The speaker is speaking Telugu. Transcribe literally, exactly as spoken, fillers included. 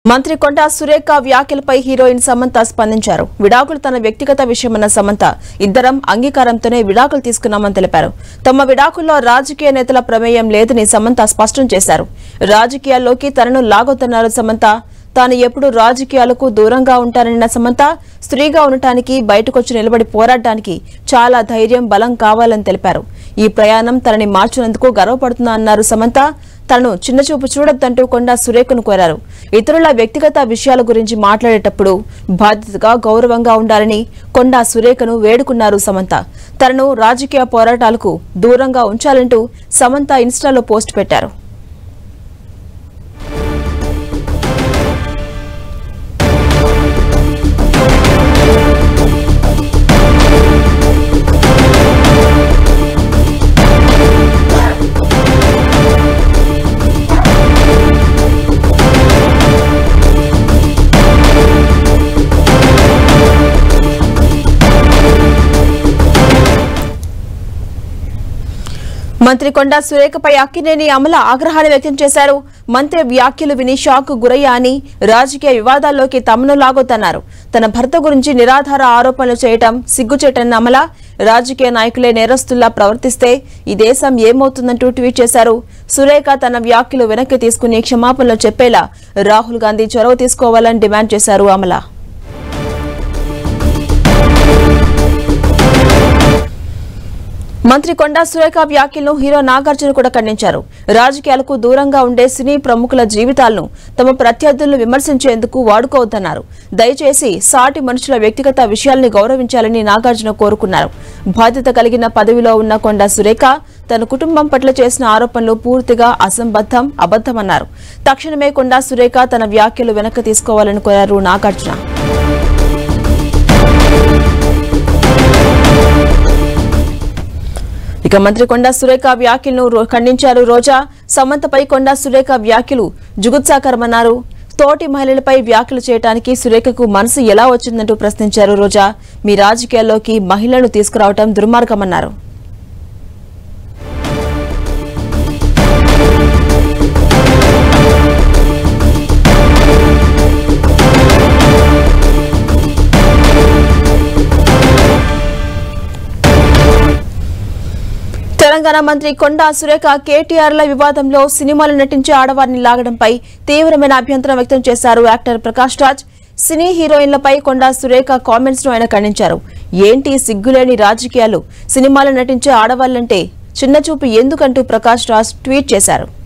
మంత్రి కొండా సురేఖ వ్యాఖ్యలపై హీరోయిన్ సమంత స్పందించారు. విడాకులు తన వ్యక్తిగత విషయమన్న సమంత ఇద్దరం అంగీకారంతోనే విడాకులు తీసుకున్నామని తెలిపారు. తమ విడాకుల్లో రాజకీయ నేతల ప్రమేయం లేదని సమంత స్పష్టం చేశారు. రాజకీయాల్లోకి తనను లాగొద్దన్నారు సమంత. తాను ఎప్పుడు రాజకీయాలకు దూరంగా ఉంటానన్న సమంత స్త్రీగా ఉండటానికి బయటకొచ్చి నిలబడి పోరాడడానికి చాలా ధైర్యం బలం కావాలని తెలిపారు. ఈ ప్రయాణం తనని మార్చినందుకు గర్వపడుతున్నా అన్నారు సమంత. తనను చిన్నచూపు చూడొద్దంటూ కొండా సురేఖను కోరారు. ఇతరుల వ్యక్తిగత విషయాల గురించి మాట్లాడేటప్పుడు బాధ్యతగా గౌరవంగా ఉండాలని కొండా సురేఖను వేడుకున్నారు సమంత. తనను రాజకీయ పోరాటాలకు దూరంగా ఉంచాలంటూ సమంత ఇన్స్టాలో పోస్ట్ పెట్టారు. మంత్రి కొండా సురేఖపై అక్కినేని అమల ఆగ్రహాన్ని వ్యక్తం చేశారు. మంత్రి వ్యాఖ్యలు విని షాక్ గురయ్యా అని, రాజకీయ వివాదాల్లోకి తమను లాగొద్దన్నారు. తన భర్త గురించి నిరాధార ఆరోపణలు చేయటం సిగ్గుచేటన్న అమల, రాజకీయ నాయకులే నేరస్తుల్లా ప్రవర్తిస్తే ఈ దేశం ఏమవుతుందంటూ ట్వీట్ చేశారు. సురేఖ తన వ్యాఖ్యలు వెనక్కి తీసుకుని క్షమాపణలు చెప్పేలా రాహుల్ గాంధీ చొరవ తీసుకోవాలని డిమాండ్ చేశారు అమల. మంత్రి కొండా సురేఖ వ్యాఖ్యలను హీరో నాగార్జున కూడా ఖండించారు. రాజకీయాలకు దూరంగా ఉండే సినీ ప్రముఖుల జీవితాలను తమ ప్రత్యర్థులను విమర్శించేందుకు వాడుకోవద్దన్నారు. దయచేసి సాటి మనుషుల వ్యక్తిగత విషయాల్ని గౌరవించాలని నాగార్జున కోరుకున్నారు. బాధ్యత కలిగిన పదవిలో ఉన్న కొండా సురేఖ తన కుటుంబం పట్ల చేసిన ఆరోపణలు పూర్తిగా అసంబద్ధం, అబద్దమన్నారు. తక్షణమే కొండా సురేఖ తన వ్యాఖ్యలు వెనక్కి తీసుకోవాలని కోరారు నాగార్జున. ఇక మంత్రి కొండా సురేఖ వ్యాఖ్యలను ఖండించారు రోజా. సమంతపై కొండా సురేఖ వ్యాఖ్యలు జుగుత్సాకరమన్నారు. తోటి మహిళలపై వ్యాఖ్యలు చేయడానికి సురేఖకు మనసు ఎలా వచ్చిందంటూ ప్రశ్నించారు రోజా. మీ రాజకీయాల్లోకి మహిళలను తీసుకురావడం దుర్మార్గమన్నారు. తెలంగాణ మంత్రి కొండా సురేఖ కేటీఆర్ల వివాదంలో సినిమాలు నటించే ఆడవారిని లాగడంపై తీవ్రమైన అభ్యంతరం వ్యక్తం చేశారు యాక్టర్ ప్రకాష్ రాజ్. సినీ హీరోయిన్లపై కొండా సురేఖ కామెంట్స్ ను ఆయన ఖండించారు. ఏంటి సిగ్గులేని రాజకీయాలు, సినిమాలు నటించే ఆడవాళ్లంటే చిన్నచూపు ఎందుకంటూ ప్రకాష్ రాజ్ ట్వీట్ చేశారు.